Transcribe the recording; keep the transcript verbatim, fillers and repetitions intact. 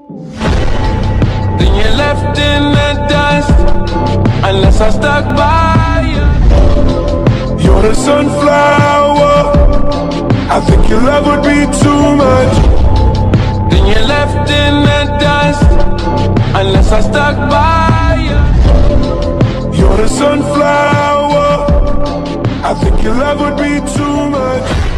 Then you're left in the dust, unless I stuck by you. You're the sunflower, I think your love would be too much. Then you're left in the dust, unless I stuck by you. You're the sunflower, I think your love would be too much.